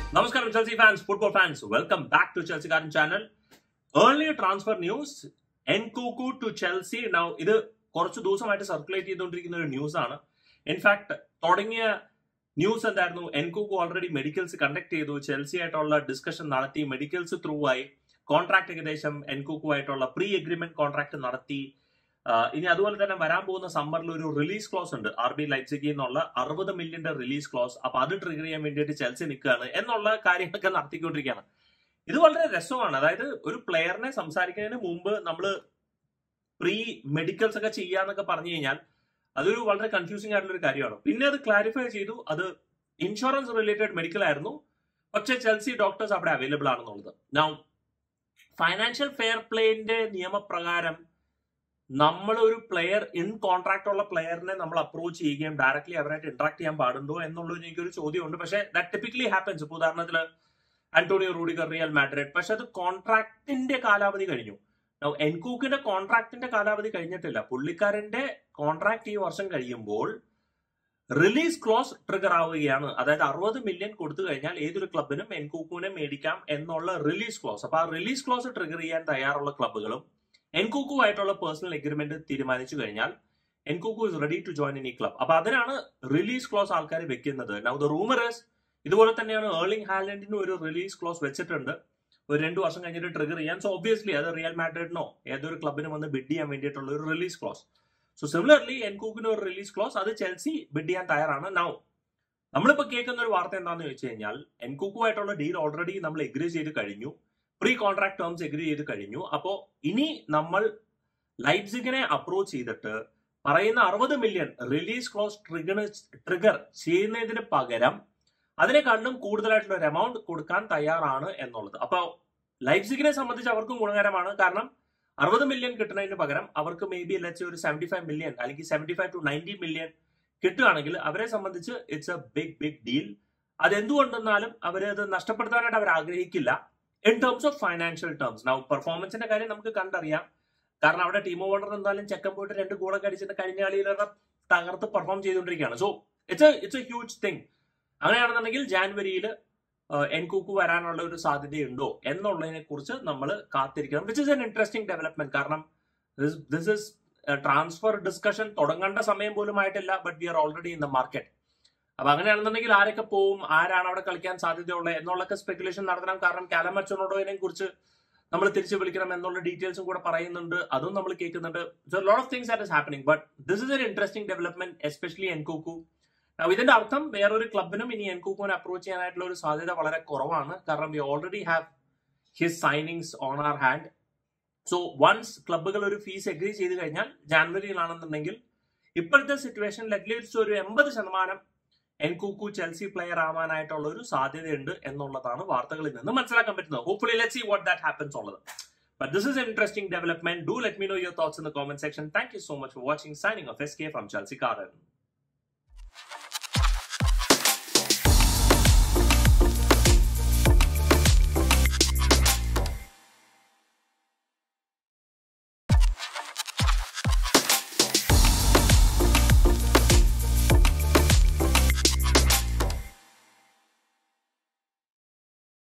Namaskaram Chelsea fans, football fans. Welcome back to Chelseakaaran channel. Earlier transfer news, Nkunku to Chelsea. Now, ഇത് കുറച്ച് ദിവസമായിട്ട് circulate ചെയ്തുകൊണ്ടിരിക്കുന്ന ഒരു news ആണ്. In fact തുടങ്ങിയ ന്യൂസ് എന്തായിരുന്നു? എൻകുക്കു ഓൾറെഡി മെഡിക്കൽസ് കണ്ടക്ട് ചെയ്തു, ചെൽസി ആയിട്ടുള്ള ഡിസ്കഷൻ നടത്തി, മെഡിക്കൽസ് ത്രൂ ആയി, കോൺട്രാക്ട് ഏകദേശം എൻകുക്കു ആയിട്ടുള്ള പ്രീ എഗ്രിമെന്റ് കോൺട്രാക്ട് നടത്തി. ഇനി അതുപോലെ തന്നെ വരാൻ പോകുന്ന സമ്മറിൽ ഒരു റിലീസ് ക്ലോസ് ഉണ്ട്, RB ലൈപ്സിഗിൽ നിന്നുള്ള 60 മില്യന്റെ റിലീസ് ക്ലോസ്. അപ്പൊ അത് ട്രിഗർ ചെയ്യാൻ വേണ്ടിയിട്ട് ചെൽസി നിൽക്കുകയാണ് എന്നുള്ള കാര്യങ്ങളൊക്കെ നടത്തിക്കൊണ്ടിരിക്കുകയാണ്. ഇത് വളരെ രസമാണ്. അതായത് ഒരു പ്ലെയറിനെ സംസാരിക്കുന്നതിന് മുമ്പ് നമ്മൾ പ്രീ മെഡിക്കൽസ് ഒക്കെ ചെയ്യാന്നൊക്കെ പറഞ്ഞു കഴിഞ്ഞാൽ അതൊരു വളരെ കൺഫ്യൂസിംഗ് ആയിട്ടുള്ള ഒരു കാര്യമാണ്. പിന്നെ അത് ക്ലാരിഫൈ ചെയ്തു, അത് ഇൻഷുറൻസ് റിലേറ്റഡ് മെഡിക്കൽ ആയിരുന്നു, പക്ഷെ ചെൽസി ഡോക്ടേഴ്സ് അവിടെ അവൈലബിൾ ആണെന്നുള്ളത്. നൗ ഫൈനാൻഷ്യൽ ഫെയർ പ്ലേന്റെ നിയമപ്രകാരം നമ്മൾ ഒരു പ്ലെയർ ഇൻ കോൺട്രാക്ട് ഉള്ള പ്ലെയറിനെ നമ്മൾ അപ്രോച്ച് ചെയ്യുകയും ഡയറക്ട്ലി അവരായിട്ട് ഇന്ററാക്ട് ചെയ്യാൻ പാടുണ്ടോ എന്നുള്ളത് എനിക്കൊരു ചോദ്യമുണ്ട്. പക്ഷേ ദാറ്റ് ടിപ്പിക്കലി ഹാപ്പൻസ്. ഇപ്പോൾ ഉദാഹരണത്തിൽ ആന്റോണിയോ റൂഡിഗർ, റിയൽ മാഡ്രിഡ്. പക്ഷെ അത് കോൺട്രാക്ടിന്റെ കാലാവധി കഴിഞ്ഞു. എൻകൂക്കിന്റെ കോൺട്രാക്ടിന്റെ കാലാവധി കഴിഞ്ഞിട്ടില്ല. പുള്ളിക്കാരന്റെ കോൺട്രാക്ട് ഈ വർഷം കഴിയുമ്പോൾ റിലീസ് ക്ലോസ് ട്രിഗർ ആവുകയാണ്. അതായത് 60 മില്യൺ കൊടുത്തു കഴിഞ്ഞാൽ ഏതൊരു ക്ലബിനും എൻകൂക്കുവിനെ മേടിക്കാം എന്നുള്ള റിലീസ് ക്ലോസ്. അപ്പൊ ആ റിലീസ് ക്ലോസ് ട്രിഗർ ചെയ്യാൻ തയ്യാറുള്ള ക്ലബുകളും എൻകുക്കു ആയിട്ടുള്ള പേഴ്സണൽ എഗ്രിമെന്റ് തീരുമാനിച്ചു കഴിഞ്ഞാൽ Nkunku is ready to join in ഈ ക്ലബ്. അപ്പൊ അതിനാണ് റിലീസ് ക്ലോസ് ആൾക്കാർ വെക്കുന്നത്. നൗ ദ റൂമർ ഇസ് ഇതുപോലെ തന്നെയാണ് ഏർലിംഗ് ഹാലൻഡിന് ഒരു റിലീസ് ക്ലോസ് വെച്ചിട്ടുണ്ട്, ഒരു 2 വർഷം കഴിഞ്ഞിട്ട് ട്രിഗർ ചെയ്യാൻ. സോ ഒബ്വിയസ്ലി അത് റിയൽ മാഡ്രിഡിനോ ഏതൊരു ക്ലബിനും വന്ന് ബിഡ് ചെയ്യാൻ വേണ്ടിയിട്ടുള്ള ഒരു റിലീസ് ക്ലോസ്. സോ സിമിലർലി എൻകുക്കിന് ഒരു റിലീസ് ക്ലോസ്, അത് ചെൽസി ബിഡ് ചെയ്യാൻ തയ്യാറാണ്. നൗ നമ്മളിപ്പോ കേൾക്കുന്ന ഒരു വാർത്ത എന്താണെന്ന് വെച്ച് കഴിഞ്ഞാൽ എൻകുക്കു ആയിട്ടുള്ള ഡീൽ ഓൾറെഡി നമ്മൾ എഗ്രി ചെയ്ത് കഴിഞ്ഞു, പ്രീ കോൺട്രാക്ട് ടേംസ് എഗ്രി ചെയ്ത് കഴിഞ്ഞു. അപ്പോ ഇനി നമ്മൾ ലൈപ്സിഗിനെ അപ്രോച്ച് ചെയ്തിട്ട് പറയുന്ന 60 മില്യൺ റിലീസ് ക്ലോസ് ട്രിഗർ ചെയ്യുന്നതിന് പകരം അതിനെക്കാളും കൂടുതലായിട്ടുള്ള ഒരു എമൗണ്ട് കൊടുക്കാൻ തയ്യാറാണ് എന്നുള്ളത്. അപ്പൊ ലൈപ്സിഗിനെ സംബന്ധിച്ച് അവർക്കും ഗുണകരമാണ്. കാരണം 60 മില്യൺ കിട്ടുന്നതിന് പകരം അവർക്ക് മേ ബി ഒരു 75 മില്യൺ അല്ലെങ്കിൽ 75 to 90 മില്യൺ കിട്ടുകയാണെങ്കിൽ അവരെ സംബന്ധിച്ച് ഇറ്റ്സ് എ ബിഗ് ഡീൽ. അതെന്തുകൊണ്ടെന്നാലും അവരത് നഷ്ടപ്പെടുത്താനായിട്ട് അവർ ആഗ്രഹിക്കില്ല in terms of financial terms. Now പെർഫോമൻസിന്റെ കാര്യം നമുക്ക് കണ്ടറിയാം. കാരണം അവിടെ ടീം ഓണർ എന്തായാലും ചെക്കൻ പോയിട്ട് 2 ഗോളൊക്കെ അടിച്ചിട്ട് കഴിഞ്ഞ കളിയിലൊക്കെ തകർത്ത് പെർഫോം ചെയ്തുകൊണ്ടിരിക്കുകയാണ്. So it's a huge thing. അങ്ങനെയാണെന്നുണ്ടെങ്കിൽ ജാനുവരിയിൽ എൻകുക്കു വരാനുള്ള ഒരു സാധ്യതയുണ്ടോ എന്നുള്ളതിനെ കുറിച്ച് നമ്മൾ കാത്തിരിക്കണം, which is an interesting development. കാരണം ദിസ് ഇസ് ട്രാൻസ്ഫർ ഡിസ്കഷൻ തുടങ്ങേണ്ട സമയം പോലും ആയിട്ടില്ല, but we are already in the market. അപ്പൊ അങ്ങനെയാണെന്നുണ്ടെങ്കിൽ ആരൊക്കെ പോവും, ആരാണ് അവിടെ കളിക്കാൻ സാധ്യതയുള്ളത് എന്നുള്ളൊക്കെ സ്പെക്കുലേഷൻ നടത്തണം. കാരണം കാലമച്ചോണോടോയെ കുറിച്ച് നമ്മൾ തിരിച്ചു വിളിക്കണം എന്നുള്ള ഡീറ്റെയിൽസും കൂടെ പറയുന്നുണ്ട്, അതും നമ്മൾ കേൾക്കുന്നുണ്ട്. So lot of things that is happening, but this is an interesting development, especially Nkunku. ഇതിന്റെ അർത്ഥം വേറൊരു ക്ലബിനും ഇനി എൻകുക്കുവിനെ അപ്രോച്ച് ചെയ്യാനായിട്ടുള്ള ഒരു സാധ്യത വളരെ കുറവാണ്. കാരണം we already have his signings on our hand. So once ക്ലബുകൾ ഒരു ഫീസ് എഗ്രി ചെയ്ത് കഴിഞ്ഞാൽ ജാനുവരിയിലാണെന്നുണ്ടെങ്കിൽ ഇപ്പോഴത്തെ സിറ്റുവേഷനിൽ അറ്റ്ലീസ്റ്റ് ഒരു 80% എൻകുക്കു ചെൽസി പ്ലെയർ ആവാനായിട്ടുള്ള ഒരു സാധ്യതയുണ്ട് എന്നുള്ളതാണ് വാർത്തകളിൽ നിന്ന് മനസ്സിലാക്കാൻ പറ്റുന്നത്. Hopefully let's see what that happens ഉള്ളത്. But this is an interesting development. Do let me know your thoughts in the comment section. Thank you so much for watching. Signing off, SK from Chelseakaaran.